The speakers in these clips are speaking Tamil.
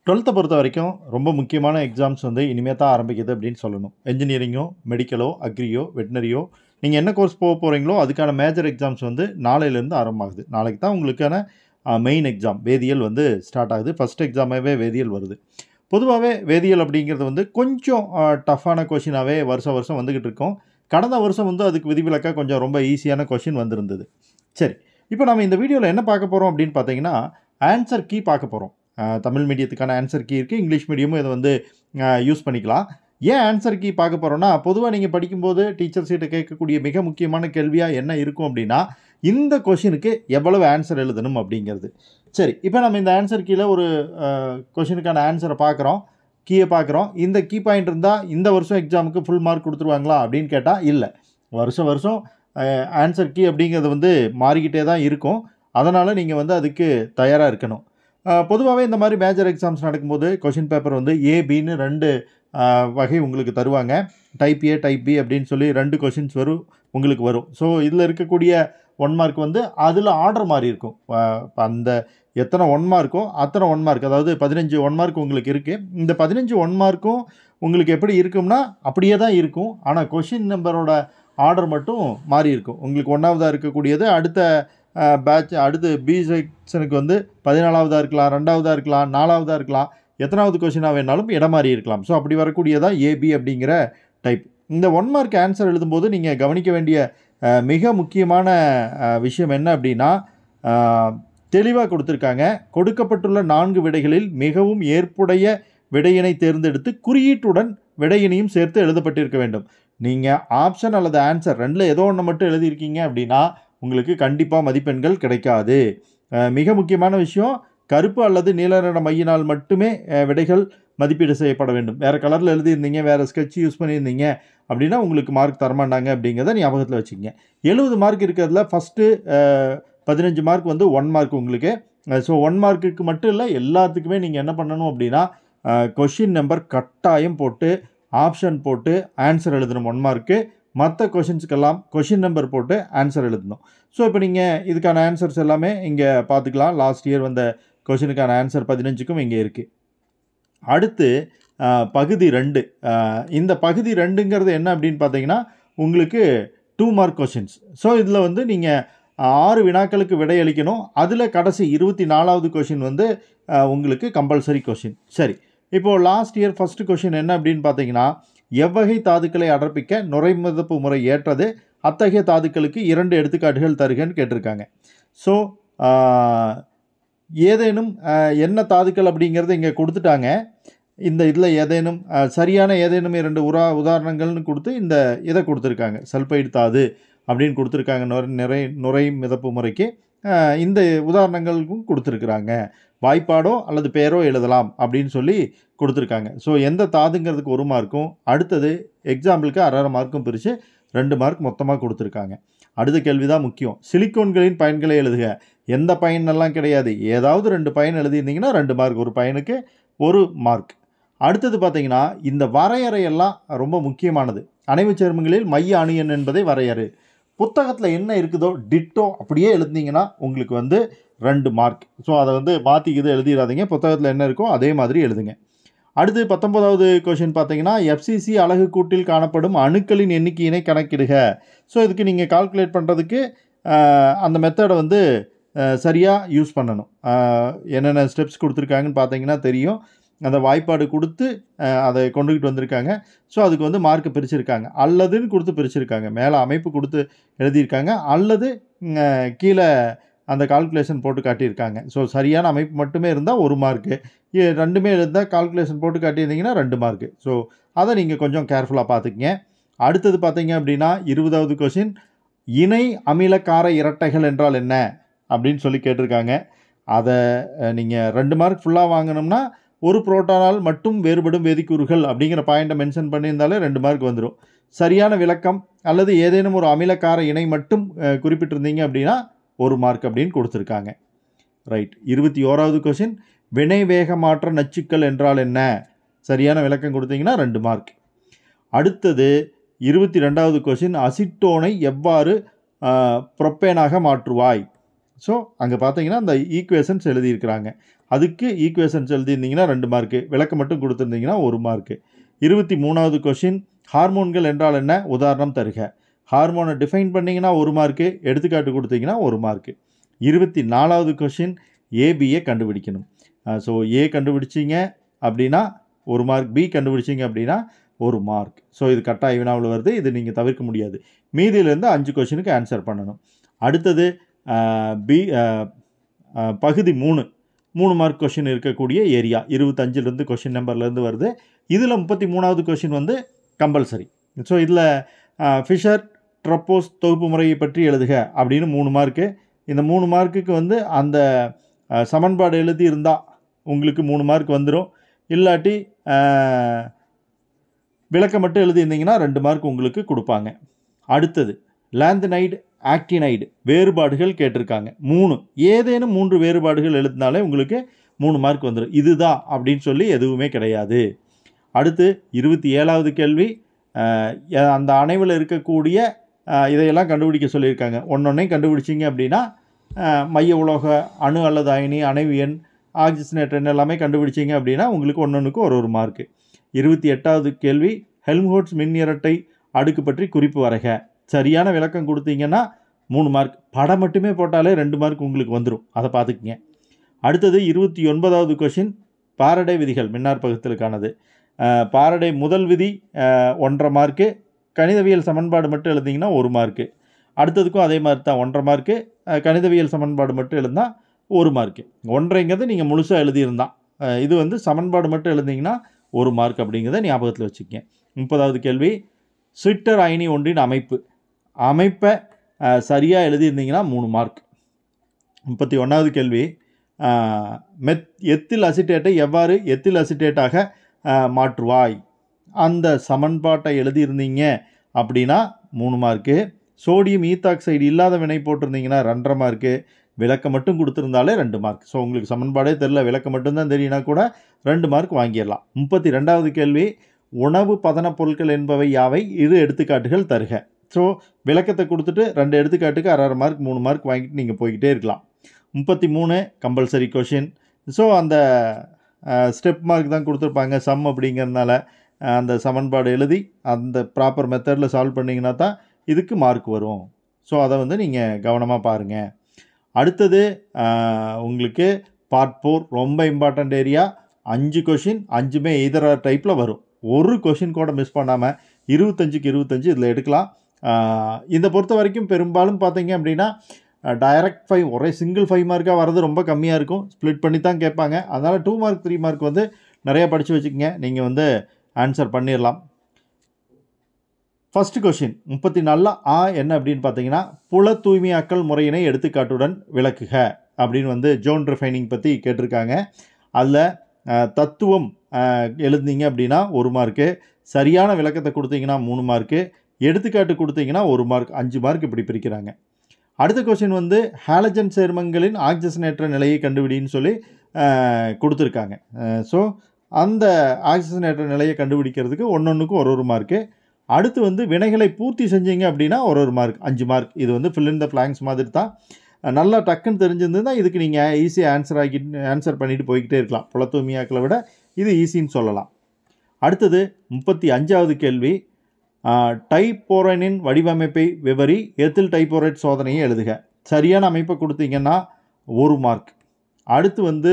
12th பொறுத்த வரைக்கும் ரொம்ப முக்கியமான எக்ஸாம்ஸ் வந்து இனிமே தான் ஆரம்பிக்குது அப்படின்னு சொல்லணும். என்ஜினியரிங்கோ, மெடிக்கலோ, அக்ரியோ, வெட்னரியோ நீங்க என்ன கோர்ஸ் போறீங்களோ அதுக்கான மேஜர் எக்ஸாம்ஸ் வந்து நாளையிலேருந்து ஆரம்பமாகுது. நாளைக்கு தான் உங்களுக்கான மெயின் எக்ஸாம் வேதியியல் வந்து ஸ்டார்ட் ஆகுது. ஃபர்ஸ்ட் எக்ஸாமாவே வேதியியல் வருது. பொதுவாவே வேதியியல் அப்படிங்கிறது வந்து கொஞ்சம் டஃப்பான கொஸ்டினாவே வருஷம் வருஷம் வந்துகிட்டு இருக்கும். கடந்த வருஷம் வந்து அதுக்கு விதிவிலக்கா கொஞ்சம் ரொம்ப ஈஸியான கொஸ்டின் வந்திருந்தது. சரி, இப்போ நம்ம இந்த வீடியோவில் என்ன பார்க்க போகிறோம் அப்படின்னு பார்த்தீங்கன்னா, ஆன்சர் கீ பார்க்க போகிறோம். தமிழ் மீடியத்துக்கான ஆன்சர் கீ இருக்குது. இங்கிலீஷ் மீடியமும் இதை வந்து யூஸ் பண்ணிக்கலாம். ஏன் ஆன்சர் கீ பார்க்க போகிறோன்னா, பொதுவாக நீங்கள் படிக்கும்போது டீச்சர்ஸ் கிட்ட கேட்கக்கூடிய மிக முக்கியமான கேள்வியாக என்ன இருக்கும் அப்படின்னா, இந்த கொஷினுக்கு எவ்வளவு ஆன்சர் எழுதணும் அப்படிங்கிறது. சரி, இப்போ நம்ம இந்த ஆன்சர் கீழே ஒரு கொஷினுக்கான ஆன்சரை பார்க்குறோம், கீயை பார்க்குறோம். இந்த கீ பாயிண்ட் இருந்தால் இந்த வருஷம் எக்ஸாமுக்கு ஃபுல் மார்க் கொடுத்துருவாங்களா அப்படின்னு கேட்டால் இல்லை. வருஷம் வருஷம் ஆன்சர் கீ அப்படிங்கிறது வந்து மாறிக்கிட்டே தான் இருக்கும். அதனால் நீங்கள் வந்து அதுக்கு தயாராக இருக்கணும். பொதுவாகவே இந்த மாதிரி மேஜர் எக்ஸாம்ஸ் நடக்கும்போது கொஷின் பேப்பர் வந்து ஏபின்னு 2 வகை உங்களுக்கு தருவாங்க. டைப் ஏ, டைப் பி அப்படின்னு சொல்லி 2 கொஷின்ஸ் உங்களுக்கு வரும். ஸோ இதில் இருக்கக்கூடிய 1 மார்க் வந்து அதில் ஆர்டர் மாறி இருக்கும். அந்த எத்தனை 1 மார்க்கோ அத்தனை 1 மார்க், அதாவது 15 1 மார்க் உங்களுக்கு இருக்குது. இந்த 15 1 மார்க்கும் உங்களுக்கு எப்படி இருக்கும்னா அப்படியே தான் இருக்கும். ஆனால் கொஷின் நம்பரோட ஆர்டர் மட்டும் மாறி இருக்கும். உங்களுக்கு 1ஆவதாக இருக்கக்கூடியது அடுத்த பேட்ச் அடுத்து பி செக்ஷனுக்கு வந்து 14ஆவதாக இருக்கலாம், 2ஆவதாக இருக்கலாம், 4ஆவதாக இருக்கலாம், எத்தனாவது கொஷினாக வேணாலும் இடம் மாறி இருக்கலாம். ஸோ அப்படி வரக்கூடியதான் ஏபி அப்படிங்கிற டைப். இந்த 1 மார்க் ஆன்சர் எழுதும்போது நீங்கள் கவனிக்க வேண்டிய மிக முக்கியமான விஷயம் என்ன அப்படின்னா, தெளிவாக கொடுத்துருக்காங்க. கொடுக்கப்பட்டுள்ள 4 விடைகளில் மிகவும் ஏற்புடைய விடையினை தேர்ந்தெடுத்து குறியீட்டுடன் விடையினையும் சேர்த்து எழுதப்பட்டிருக்க வேண்டும். நீங்கள் ஆப்ஷன் அல்லது ஆன்சர் 2ல் ஏதோ ஒன்று மட்டும் எழுதியிருக்கீங்க அப்படின்னா உங்களுக்கு கண்டிப்பாக மதிப்பெண்கள் கிடைக்காது. மிக முக்கியமான விஷயம், கருப்பு அல்லது நீல நிற மையினால் மட்டுமே விடைகள் மதிப்பீடு செய்யப்பட வேண்டும். வேறு கலரில் எழுதியிருந்தீங்க, வேறு ஸ்கெட்ச் யூஸ் பண்ணியிருந்தீங்க அப்படின்னா உங்களுக்கு மார்க் தரமாட்டாங்க அப்படிங்கிறத ஞாபகத்தில் வச்சுக்கோங்க. 70 மார்க் இருக்கிறதுல ஃபஸ்ட்டு 15 மார்க் வந்து 1 மார்க் உங்களுக்கு. ஸோ 1 மார்க்குக்கு மட்டும் இல்லை, எல்லாத்துக்குமே நீங்கள் என்ன பண்ணணும் அப்படின்னா, கொஷின் நம்பர் கட்டாயம் போட்டு ஆப்ஷன் போட்டு ஆன்சர் எழுதணும் 1 மார்க்கு. மற்ற கொஷின்ஸுக்கெல்லாம் கொஷின் நம்பர் போட்டு ஆன்சர் எழுதணும். ஸோ இப்போ நீங்கள் இதுக்கான ஆன்சர்ஸ் எல்லாமே இங்கே பார்த்துக்கலாம். லாஸ்ட் இயர் வந்த கொஷினுக்கான ஆன்சர் 15க்கும் இங்கே இருக்குது. அடுத்து பகுதி 2. இந்த பகுதி 2ங்கிறது என்ன அப்படின்னு பார்த்தீங்கன்னா, உங்களுக்கு 2 மார்க் கொஷின்ஸ். ஸோ இதில் வந்து நீங்கள் 6 வினாக்களுக்கு விடையளிக்கணும். அதில் கடைசி 24வது கொஷின் வந்து உங்களுக்கு கம்பல்சரி கொஷின். சரி, இப்போது லாஸ்ட் இயர் ஃபஸ்ட்டு கொஷின் என்ன அப்படின்னு பார்த்தீங்கன்னா, எவ்வகை தாதுக்களை அடர்ப்பிக்க நுரைமிதப்பு முறை ஏற்றது, அத்தகைய தாதுக்களுக்கு 2 எடுத்துக்காட்டுகள் தருகன்னு கேட்டிருக்காங்க. ஸோ ஏதேனும் என்ன தாதுக்கள் அப்படிங்கிறது இங்கே கொடுத்துட்டாங்க. இந்த இதில் ஏதேனும் சரியான ஏதேனும் 2 உதாரணங்கள்னு கொடுத்து இந்த இதை கொடுத்துருக்காங்க. சல்பைடு தாது அப்படின்னு கொடுத்துருக்காங்க. நுரை மிதப்பு முறைக்கு இந்த உதாரணங்களுக்கும் கொடுத்துருக்குறாங்க. வாய்ப்பாடோ அல்லது பேரோ எழுதலாம் அப்படின்னு சொல்லி கொடுத்துருக்காங்க. ஸோ எந்த தாதுங்கிறதுக்கு 1 மார்க்கும், அடுத்தது எக்ஸாம்பிளுக்கு 1/2 மார்க்கும் பிரித்து 2 மார்க் மொத்தமாக கொடுத்துருக்காங்க. அடுத்த கேள்வி தான் முக்கியம். சிலிக்கோன்களின் பயன்களை எழுதுக. எந்த பயனெல்லாம் கிடையாது, ஏதாவது 2 பயன் எழுதியிருந்தீங்கன்னா 2 மார்க், ஒரு பயனுக்கு 1 மார்க். அடுத்தது பார்த்தீங்கன்னா, இந்த வரையறையெல்லாம் ரொம்ப முக்கியமானது. அணைவுச் சேர்மங்களில் மைய அணு எண் என்பதை வரையறு. புத்தகத்தில் என்ன இருக்குதோ டிட்டோ அப்படியே எழுதினீங்கன்னா உங்களுக்கு வந்து 2 மார்க். ஸோ அதை வந்து மாற்றிக்கிது எழுதிடாதீங்க. புத்தகத்தில் என்ன இருக்கோ அதே மாதிரி எழுதுங்க. அடுத்து 19வது கொஷின் பார்த்தீங்கன்னா, எஃப்சிசி அலகு கூட்டில் காணப்படும் அணுக்களின் எண்ணிக்கையினை கணக்கிடுக. ஸோ இதுக்கு நீங்கள் கால்குலேட் பண்ணுறதுக்கு அந்த மெத்தடை வந்து சரியாக யூஸ் பண்ணணும். என்னென்ன ஸ்டெப்ஸ் கொடுத்துருக்காங்கன்னு பார்த்தீங்கன்னா தெரியும். அந்த வாய்ப்பாடு கொடுத்து அதை கொண்டுக்கிட்டு வந்திருக்காங்க. ஸோ அதுக்கு வந்து மார்க்கை பிரிச்சுருக்காங்க. அல்லதுன்னு கொடுத்து பிரிச்சுருக்காங்க. மேலே அமைப்பு கொடுத்து எழுதியிருக்காங்க, அல்லது கீழே அந்த கால்குலேஷன் போட்டு காட்டியிருக்காங்க. ஸோ சரியான அமைப்பு மட்டுமே இருந்தால் 1 மார்க்கு, 2மே இருந்தால் கால்குலேஷன் போட்டு காட்டியிருந்தீங்கன்னா 2 மார்க்கு. ஸோ அதை நீங்கள் கொஞ்சம் கேர்ஃபுல்லாக பார்த்துக்குங்க. அடுத்தது பார்த்தீங்க அப்படின்னா 20வது கொஷின், இணை அமிலக்கார இரட்டைகள் என்றால் என்ன அப்படின்னு சொல்லி கேட்டிருக்காங்க. அதை நீங்கள் 2 மார்க் ஃபுல்லாக வாங்கணும்னா, ஒரு புரோட்டானால் மட்டும் வேறுபடும் வேதிக்கூறுகள் அப்படிங்கிற பாயிண்ட்டை மென்ஷன் பண்ணியிருந்தாலே 2 மார்க் வந்துடும். சரியான விளக்கம் அல்லது ஏதேனும் ஒரு அமிலக்கார இணை மட்டும் குறிப்பிட்டிருந்தீங்க அப்படின்னா 1 மார்க் அப்படின்னு கொடுத்துருக்காங்க. ரைட். 21வது கொஷின், வினை வேகமாற்ற நச்சுக்கள் என்றால் என்ன? சரியான விளக்கம் கொடுத்தீங்கன்னா 2 மார்க். அடுத்தது 22வது கொஷின், அசிட்டோனை எவ்வாறு புரோப்பேனாக மாற்றுவாய்? ஸோ அங்கே பார்த்தீங்கன்னா அந்த ஈக்குவேஷன்ஸ் எழுதியிருக்கிறாங்க. அதுக்கு ஈக்குவேஷன்ஸ் எழுதியிருந்தீங்கன்னா 2 மார்க்கு, விளக்கம் மட்டும் கொடுத்துருந்தீங்கன்னா 1 மார்க்கு. 23வது கொஷின், ஹார்மோன்கள் என்றால் என்ன? உதாரணம் தருக. ஹார்மோனை டிஃபைன் பண்ணிங்கன்னா 1 மார்க்கு, எடுத்துக்காட்டு கொடுத்தீங்கன்னா 1 மார்க்கு. 24வது கொஷின், ஏபியை கண்டுபிடிக்கணும். ஸோ ஏ கண்டுபிடிச்சிங்க அப்படின்னா 1 மார்க், பி கண்டுபிடிச்சிங்க அப்படின்னா 1 மார்க். ஸோ இது கட்டாய வினாவில் வருது, இது நீங்கள் தவிர்க்க முடியாது. மீதியிலேருந்து 5 கொஷினுக்கு ஆன்சர் பண்ணணும். அடுத்தது பி பகுதி 3 மார்க் கொஷின் இருக்கக்கூடிய ஏரியா 25லேருந்து கொஷின் நம்பர்லேருந்து வருது. இதில் 33வது கொஷின் வந்து கம்பல்சரி. ஸோ இதில் ஃபிஷர் ட்ரப்போஸ் தொகுப்பு முறையை பற்றி எழுதுக அப்படின்னு 3 மார்க்கு. இந்த 3 மார்க்குக்கு வந்து அந்த சமன்பாடு எழுதி இருந்தால் உங்களுக்கு 3 மார்க் வந்துடும். இல்லாட்டி விளக்கம் மட்டும் எழுதியிருந்தீங்கன்னா 2 மார்க் உங்களுக்கு கொடுப்பாங்க. அடுத்தது லாந்தனைடு, ஆக்டினைடு வேறுபாடுகள் கேட்டிருக்காங்க. 3 ஏதேனும் 3 வேறுபாடுகள் எழுதினாலே உங்களுக்கு 3 மார்க் வந்துடும். இதுதான் அப்படின்னு சொல்லி எதுவுமே கிடையாது. அடுத்து 27வது கேள்வி, அந்த அணைவில் இருக்கக்கூடிய இதையெல்லாம் கண்டுபிடிக்க சொல்லியிருக்காங்க. ஒன்றொன்னையும் கண்டுபிடிச்சிங்க அப்படின்னா மைய உலோக அணு அல்லது அயனி, அணைவு எண், ஆக்சிஜனேட்டர் எல்லாமே கண்டுபிடிச்சிங்க அப்படின்னா உங்களுக்கு ஒன்றொன்றுக்கு ஒரு மார்க்கு. 28வது கேள்வி, ஹெல்ம்ஹோல்ட்ஸ் மின் இரட்டை அடுக்கு பற்றி குறிப்பு வரைக. சரியான விளக்கம் கொடுத்தீங்கன்னா 3 மார்க். படம் மட்டுமே போட்டாலே 2 மார்க் உங்களுக்கு வந்துடும். அதை பார்த்துக்குங்க. அடுத்தது 29வது கொஷின், பாரடே விதிகள் மின்னாற்பகுத்தலுக்கானது. பாரடே முதல் விதி 1.5 மார்க்கு, கணிதவியல் சமன்பாடு மட்டும் எழுதிங்கன்னா 1 மார்க்கு. அடுத்ததுக்கும் அதே மாதிரி தான் 1.5 மார்க்கு, கணிதவியல் சமன்பாடு மட்டும் எழுதினா 1 மார்க்கு. 1.5ங்கிறது நீங்கள் முழுசாக எழுதியிருந்தான். இது வந்து சமன்பாடு மட்டும் எழுதிங்கன்னா 1 மார்க் அப்படிங்கிறத ஞாபகத்தில் வச்சுக்கங்க. 30வது கேள்வி, ஸ்விட்டர் அயனி ஒன்றின் அமைப்பை சரியாக எழுதியிருந்தீங்கன்னா 3 மார்க். 31வது கேள்வி, எத்தில் அசிட்டேட்டை எவ்வாறு எத்தில் அசிட்டேட்டாக மாற்றுவாய்? அந்த சமன்பாட்டை எழுதியிருந்தீங்க அப்படின்னா 3 மார்க்கு. சோடியம் ஈத்தாக்சைடு இல்லாத வினை போட்டிருந்தீங்கன்னா 2.5 மார்க்கு. விளக்கம் மட்டும் கொடுத்துருந்தாலே 2 மார்க். ஸோ உங்களுக்கு சமன்பாடே தெரியல, விளக்கம் மட்டும்தான் தெரியுனா கூட 2 மார்க் வாங்கிடலாம். 32வது கேள்வி, உணவு பதன பொருட்கள் என்பவை யாவை? இரு எடுத்துக்காட்டுகள் தருக. ஸோ விளக்கத்தை கொடுத்துட்டு 2 எடுத்துக்காட்டுக்கு 1.5 மார்க் 3 மார்க் வாங்கிட்டு நீங்கள் போய்கிட்டே இருக்கலாம். 33 கம்பல்சரி கொஷின். ஸோ அந்த ஸ்டெப் மார்க் தான் கொடுத்துருப்பாங்க சம் அப்படிங்கிறதுனால அந்த சமன்பாடு எழுதி அந்த ப்ராப்பர் மெத்தடில் சால்வ் பண்ணிங்கன்னா தான் இதுக்கு மார்க் வரும். ஸோ அதை வந்து நீங்கள் கவனமாக பாருங்கள். அடுத்தது உங்களுக்கு பார்ட் 4 ரொம்ப இம்பார்ட்டண்ட் ஏரியா. 5 கொஷின், 5மே எய்தர் ஆர் டைப்பில் வரும். ஒரு கொஷின் கூட மிஸ் பண்ணாமல் 25க்கு 25 இதில் எடுக்கலாம். இதை பொறுத்த வரைக்கும் பெரும்பாலும் பார்த்தீங்க அப்படின்னா டைரக்ட் 5 ஒரே சிங்கிள் 5 மார்க்காக வரது ரொம்ப கம்மியாக இருக்கும். ஸ்ப்ளிட் பண்ணி தான் கேட்பாங்க. அதனால் 2 மார்க் 3 மார்க் வந்து நிறையா படித்து வச்சுக்கோங்க. நீங்கள் வந்து ஆன்சர் பண்ணிடலாம். ஃபஸ்ட்டு கொஷின் 34 என்ன அப்படின்னு பார்த்தீங்கன்னா, புல தூய்மையாக்கல் முறையினை எடுத்துக்காட்டுடன் விளக்குக அப்படின்னு வந்து ஜோன் ரிஃபைனிங் பற்றி கேட்டிருக்காங்க. அதில் தத்துவம் எழுதிங்க அப்படின்னா 1 மார்க்கு, சரியான விளக்கத்தை கொடுத்தீங்கன்னா 3 மார்க்கு, எடுத்துக்காட்டு கொடுத்தீங்கன்னா 1 மார்க், 5 மார்க் இப்படி பிரிக்கிறாங்க. அடுத்த கொஷின் வந்து ஹாலஜன் சேர்மங்களின் ஆக்சிஜனேற்ற நிலையை கண்டுபிடின்னு சொல்லி கொடுத்துருக்காங்க. ஸோ அந்த ஆக்சிஜனேற்ற நிலையை கண்டுபிடிக்கிறதுக்கு ஒன்றொன்றுக்கும் ஒரு மார்க்கு. அடுத்து வந்து வினைகளை பூர்த்தி செஞ்சீங்க அப்படின்னா ஒரு மார்க், 5 மார்க். இது வந்து ஃபில் இன் த பிளாங்க்ஸ் மாதிரி தான். நல்லா டக்குன்னு தெரிஞ்சிருந்ததுன்னா இதுக்கு நீங்கள் ஈஸியாக ஆன்சர் பண்ணிட்டு போய்கிட்டே இருக்கலாம். புல தூய்மையாக்களை விட இது ஈஸின்னு சொல்லலாம். அடுத்தது 35வது கேள்வி, டைபோரைனின் வடிவமைப்பை விவரி, எத்தில் டைபோரைட் சோதனையை எழுதுக. சரியான அமைப்பை கொடுத்தீங்கன்னா 1 மார்க். அடுத்து வந்து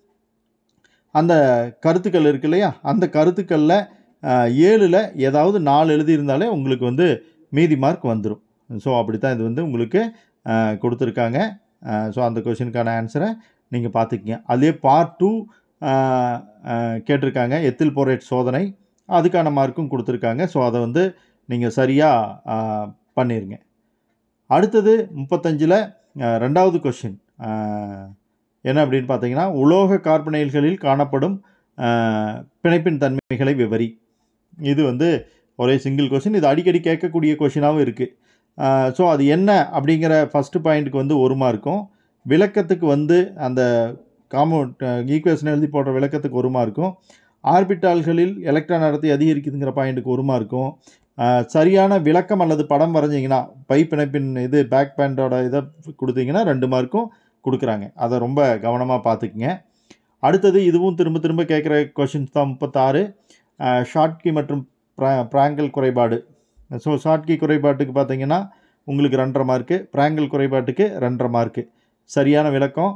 அந்த கருத்துக்கள் இருக்கு இல்லையா, அந்த கருத்துக்களில் 7ல் ஏதாவது 4 எழுதியிருந்தாலே உங்களுக்கு வந்து மீதி மார்க் வந்துடும். ஸோ அப்படி தான் இது வந்து உங்களுக்கு கொடுத்துருக்காங்க. ஸோ அந்த கொஷினுக்கான ஆன்சரை நீங்கள் பார்த்துக்கிங்க. அதே பார்ட் 2 கேட்டிருக்காங்க, எத்தில் போரேட் சோதனை, அதுக்கான மார்க்கும் கொடுத்துருக்காங்க. ஸோ அதை வந்து நீங்கள் சரியாக பண்ணிடுங்க. அடுத்தது 35ல் 2வது கொஷின் என்ன அப்படின்னு பார்த்தீங்கன்னா, உலோக கார்பனைல்களில் காணப்படும் பிணைப்பின் தன்மைகளை விவரி. இது வந்து ஒரே சிங்கிள் கொஷின். இது அடிக்கடி கேட்கக்கூடிய கொஷினாகவும் இருக்குது. ஸோ அது என்ன அப்படிங்கிற ஃபஸ்ட்டு பாயிண்ட்டுக்கு வந்து 1 மார்க்கும், விளக்கத்துக்கு வந்து அந்த ஈக்குவேஷன் எழுதி போடுற விளக்கத்துக்கு 1 மார்க்கும், ஆர்பிட்டால்களில் எலக்ட்ரான் அடர்த்தி அதிகரிக்குதுங்கிற பாயிண்ட்டுக்கு 1 மார்க்கும், சரியான விளக்கம் அல்லது படம் வரைஞ்சிங்கன்னா பை பிணைப்பின் இது பேக் பேண்டோட இதை கொடுத்தீங்கன்னா 2 மார்க்கும் கொடுக்குறாங்க. அதை ரொம்ப கவனமாக பார்த்துக்குங்க. அடுத்தது இதுவும் திரும்ப திரும்ப கேட்குற கொஷின்ஸ் தான் 36. ஷார்ட் கீ மற்றும் பிராங்கல் குறைபாடு. ஸோ ஷார்ட் கீ குறைபாட்டுக்கு பார்த்தீங்கன்னா உங்களுக்கு 2.5 மார்க்கு, பிராங்கல் குறைபாட்டுக்கு 2.5 மார்க்கு. சரியான விளக்கம்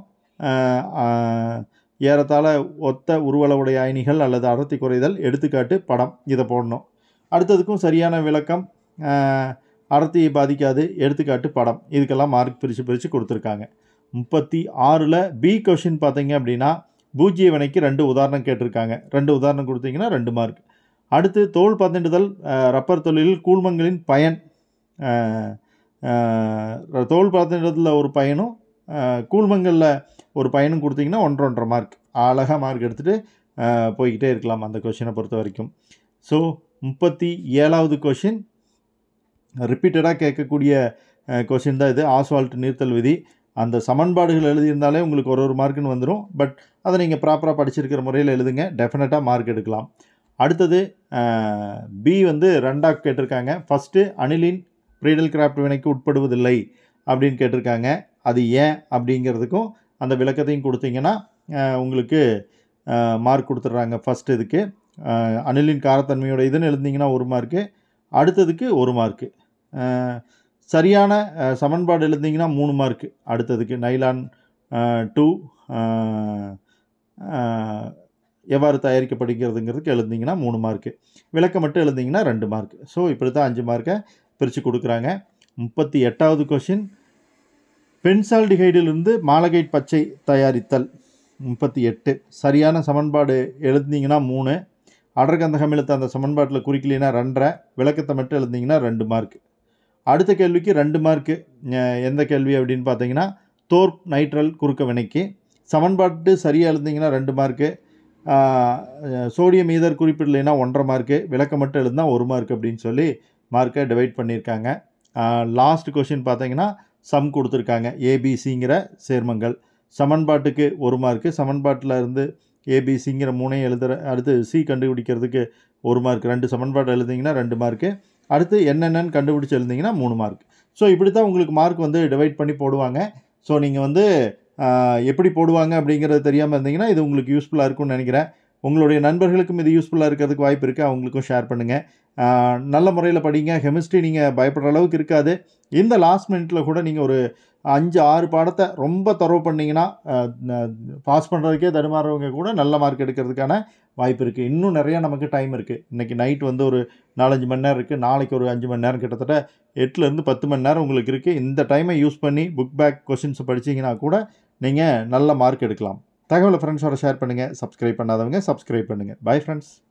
ஏறத்தாழ ஒத்த உருவளவுடைய அயனிகள் அல்லது அடர்த்தி குறைதல், எடுத்துக்காட்டு படம், இதை போடணும். அடுத்ததுக்கும் சரியான விளக்கம் அடர்த்தியை பாதிக்காது, எடுத்துக்காட்டு படம், இதுக்கெல்லாம் மார்க் பிரித்து கொடுத்துருக்காங்க. 36ல் பி கொஷின் பார்த்தீங்க அப்படின்னா பூஜ்ஜிய வினைக்கு 2 உதாரணம் கேட்டிருக்காங்க. 2 உதாரணம் கொடுத்தீங்கன்னா 2 மார்க். அடுத்து தோல் பதனிடுதல் ரப்பர் தொழிலில் கூழ்மங்களின் பயன். தோல் பதனிடுதலில் ஒரு பயனும் கூழ்மங்களில் ஒரு பயனும் கொடுத்தீங்கன்னா 1.5 மார்க். அழகாக மார்க் எடுத்துகிட்டு போய்கிட்டே இருக்கலாம் அந்த கொஷினை பொறுத்த வரைக்கும். ஸோ 37வது கொஷின் ரிப்பீட்டடாக கேட்கக்கூடிய கொஷின் தான் இது. ஆஸ்வால்ட் நீர்த்தல் விதி. அந்த சமன்பாடுகள் எழுதியிருந்தாலே உங்களுக்கு ஒரு மார்க்குன்னு வந்துடும். பட் அதை நீங்கள் ப்ராப்பராக படிச்சிருக்கிற முறையில் எழுதுங்க, டெஃபினட்டாக மார்க் எடுக்கலாம். அடுத்தது பி வந்து 2ஆக கேட்டிருக்காங்க. ஃபஸ்ட்டு அணிலின் ப்ரீடல் கிராஃப்ட் வினைக்கு உட்படுவதில்லை அப்படின்னு கேட்டிருக்காங்க. அது ஏன் அப்படிங்கிறதுக்கும் அந்த விளக்கத்தையும் கொடுத்தீங்கன்னா உங்களுக்கு மார்க் கொடுத்துட்றாங்க. ஃபஸ்ட் இதுக்கு அணிலின் காரத்தன்மையோட இதுன்னு எழுதிங்கன்னா 1 மார்க்கு, அடுத்ததுக்கு 1 மார்க்கு. சரியான சமன்பாடு எழுதிங்கன்னா 3 மார்க்கு. அடுத்ததுக்கு நைலான் 2 எவ்வாறு தயாரிக்கப்படுகிறதுங்கிறதுக்கு எழுதிங்கன்னா 3 மார்க்கு. விளக்கம் மட்டும் எழுதிங்கன்னா 2 மார்க்கு. ஸோ இப்படி தான் 5 மார்க்கை பிரித்து கொடுக்குறாங்க. 38வது கொஷின் பென்சால்டிஹைடிலிருந்து மாலகைட் பச்சை தயாரித்தல். 38 சரியான சமன்பாடு எழுதிங்கன்னா 3, அடர்கந்தக அமிலத்தை அந்த சமன்பாட்டில் குறிக்கலைன்னா 2.5, விளக்கத்தை மட்டும் எழுதிங்கன்னா 2 மார்க். அடுத்த கேள்விக்கு 2 மார்க்கு. எந்த கேள்வி அப்படின்னு பார்த்தீங்கன்னா தோர்ப் நைட்ரல் குறுக்க வினைக்கு. சமன்பாட்டு சரியாக எழுதிங்கன்னா 2 மார்க்கு, சோடியம் ஈதர் குறிப்பிடலைன்னா 1.5 மார்க்கு, விளக்கம் மட்டும் எழுதினா 1 மார்க் அப்படின்னு சொல்லி மார்க்கை டிவைட் பண்ணியிருக்காங்க. லாஸ்ட் கொஷின் பார்த்தீங்கன்னா சம் கொடுத்துருக்காங்க. ஏபிசிங்கிற சேர்மங்கள். சமன்பாட்டுக்கு 1 மார்க்கு, சமன்பாட்டில் இருந்து ஏபிசிங்கிற 3ஐயும் எழுதுகிற அடுத்து சி கண்டுபிடிக்கிறதுக்கு 1 மார்க். 2 சமன்பாடு எழுதிங்கன்னா 2 மார்க்கு. அடுத்து என்னென்னு கண்டுபிடிச்சி எழுதிங்கன்னா 3 மார்க். ஸோ இப்படி தான் உங்களுக்கு மார்க் வந்து டிவைட் பண்ணி போடுவாங்க. ஸோ நீங்கள் வந்து எப்படி போடுவாங்க அப்படிங்கிறது தெரியாமல் இருந்தீங்கன்னா இது உங்களுக்கு யூஸ்ஃபுல்லாக இருக்கும்னு நினைக்கிறேன். உங்களுடைய நண்பர்களுக்கும் இது யூஸ்ஃபுல்லாக இருக்கிறதுக்கு வாய்ப்பு இருக்குது, அவங்களுக்கும் ஷேர் பண்ணுங்கள். நல்ல முறையில் படிங்க. கெமிஸ்ட்ரி நீங்கள் பயப்படுற அளவுக்கு இருக்காது. இந்த லாஸ்ட் மினிட்டில் கூட நீங்கள் ஒரு 5-6 பாடத்தை ரொம்ப தரவு பண்ணிங்கன்னா பாஸ் பண்ணுறதுக்கே தடுமாறுறவங்க கூட நல்ல மார்க் எடுக்கிறதுக்கான வாய்ப்பு இருக்குது. இன்னும் நிறையா நமக்கு டைம் இருக்குது. இன்றைக்கி நைட் வந்து ஒரு 4-5 மணி நேரம் இருக்குது. நாளைக்கு ஒரு 5 மணி நேரம், கிட்டத்தட்ட 8லேருந்து 10 மணி நேரம் உங்களுக்கு இருக்குது. இந்த டைமை யூஸ் பண்ணி புக் பேக் கொஷின்ஸை படிச்சிங்கன்னா கூட நீங்கள் நல்ல மார்க் எடுக்கலாம். தகவலை ஃப்ரெண்ட்ஸோட ஷேர் பண்ணுங்கள். சப்ஸ்கிரைப் பண்ணாதவங்க சப்ஸ்கிரைப் பண்ணுங்கள். Bye friends.